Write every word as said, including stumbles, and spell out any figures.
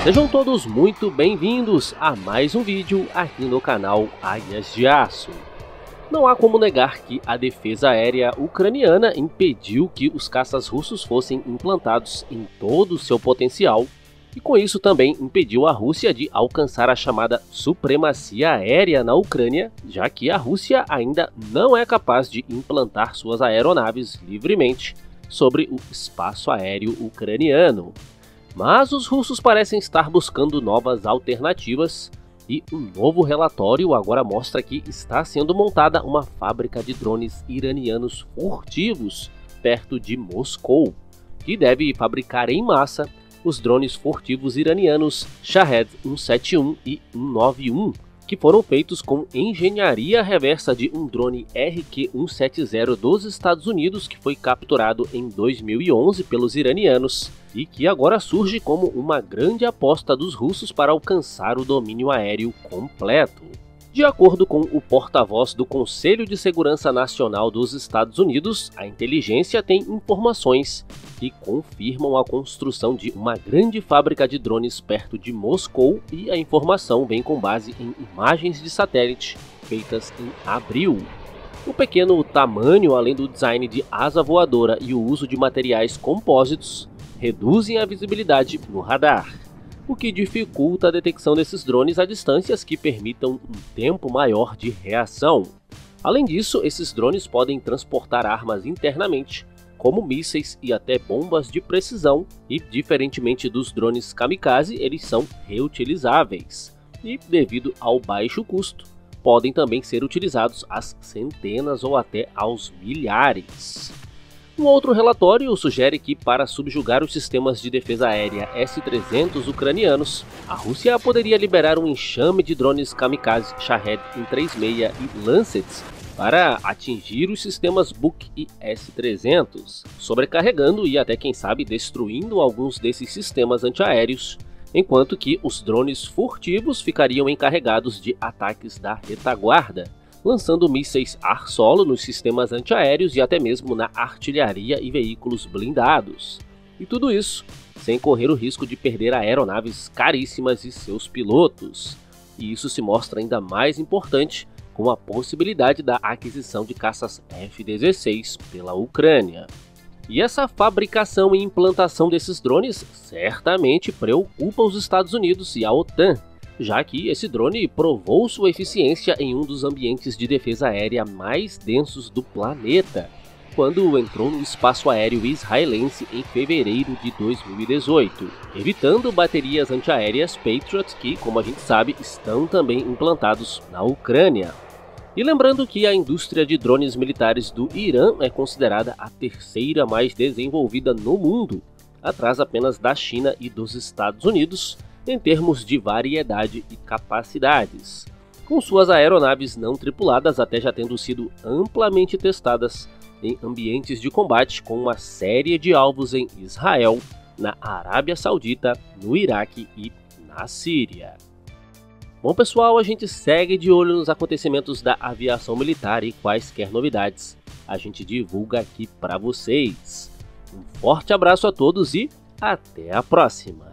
Sejam todos muito bem-vindos a mais um vídeo aqui no canal Águias de Aço. Não há como negar que a defesa aérea ucraniana impediu que os caças russos fossem implantados em todo o seu potencial e com isso também impediu a Rússia de alcançar a chamada supremacia aérea na Ucrânia, já que a Rússia ainda não é capaz de implantar suas aeronaves livremente sobre o espaço aéreo ucraniano. Mas os russos parecem estar buscando novas alternativas e um novo relatório agora mostra que está sendo montada uma fábrica de drones iranianos furtivos perto de Moscou, que deve fabricar em massa os drones furtivos iranianos Shahed cento e setenta e um e cento e noventa e um, que foram feitos com engenharia reversa de um drone R Q cento e setenta dos Estados Unidos que foi capturado em dois mil e onze pelos iranianos e que agora surge como uma grande aposta dos russos para alcançar o domínio aéreo completo. De acordo com o porta-voz do Conselho de Segurança Nacional dos Estados Unidos, a inteligência tem informações que confirmam a construção de uma grande fábrica de drones perto de Moscou e a informação vem com base em imagens de satélite feitas em abril. O pequeno tamanho, além do design de asa voadora e o uso de materiais compósitos, reduzem a visibilidade no radar, o que dificulta a detecção desses drones a distâncias que permitam um tempo maior de reação. Além disso, esses drones podem transportar armas internamente, como mísseis e até bombas de precisão, e diferentemente dos drones kamikaze, eles são reutilizáveis, e devido ao baixo custo, podem também ser utilizados às centenas ou até aos milhares. Um outro relatório sugere que, para subjugar os sistemas de defesa aérea S trezentos ucranianos, a Rússia poderia liberar um enxame de drones kamikaze Shahed cento e trinta e seis e Lancets para atingir os sistemas Buk e S trezentos, sobrecarregando e até quem sabe destruindo alguns desses sistemas antiaéreos, enquanto que os drones furtivos ficariam encarregados de ataques da retaguarda, lançando mísseis ar-solo nos sistemas antiaéreos e até mesmo na artilharia e veículos blindados. E tudo isso sem correr o risco de perder aeronaves caríssimas e seus pilotos. E isso se mostra ainda mais importante com a possibilidade da aquisição de caças F dezesseis pela Ucrânia. E essa fabricação e implantação desses drones certamente preocupa os Estados Unidos e a OTAN, já que esse drone provou sua eficiência em um dos ambientes de defesa aérea mais densos do planeta, quando entrou no espaço aéreo israelense em fevereiro de dois mil e dezoito, evitando baterias antiaéreas Patriot que, como a gente sabe, estão também implantados na Ucrânia. E lembrando que a indústria de drones militares do Irã é considerada a terceira mais desenvolvida no mundo, atrás apenas da China e dos Estados Unidos, em termos de variedade e capacidades, com suas aeronaves não tripuladas até já tendo sido amplamente testadas em ambientes de combate com uma série de alvos em Israel, na Arábia Saudita, no Iraque e na Síria. Bom pessoal, a gente segue de olho nos acontecimentos da aviação militar e quaisquer novidades a gente divulga aqui para vocês. Um forte abraço a todos e até a próxima!